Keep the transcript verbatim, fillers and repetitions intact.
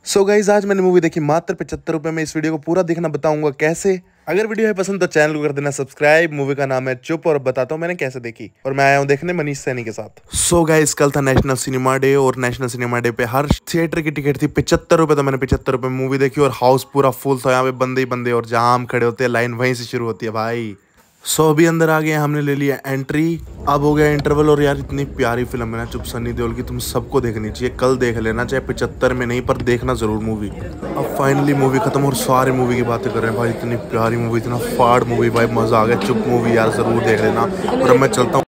So guys आज मैंने movie देखी मात्र पचहत्तर रुपए में। इस वीडियो को पूरा देखना बताऊंगा कैसे। अगर वीडियो है पसंद तो चैनल को कर देना सब्सक्राइब। मूवी का नाम है चुप और बताता हूँ मैंने कैसे देखी। और मैं आया हूँ देखने मनीष सैनी के साथ। सो गाइज कल था नेशनल सिनेमा डे और नेशनल सिनेमा डे पे हर थिएटर की टिकट थी पचहत्तर रुपए। तो मैंने पचहत्तर रुपए में मूवी देखी और हाउस पूरा फुल था। यहाँ पे बंदे ही बंदे और जहाँ हम खड़े होते हैं लाइन वहीं से शुरू होती है भाई। सो अभी अंदर आ गए, हमने ले लिया एंट्री। अब हो गया इंटरवल। और यार इतनी प्यारी फिल्म है ना चुप, सनी देओल की, तुम सबको देखनी चाहिए। कल देख लेना, चाहे पचहत्तर में नहीं पर देखना जरूर मूवी। अब फाइनली मूवी खत्म और सारे मूवी की बातें कर रहे हैं भाई। इतनी प्यारी मूवी, इतना फाड़ मूवी भाई, मजा आ गया। चुप मूवी यार जरूर देख लेना। और अब मैं चलता हूँ।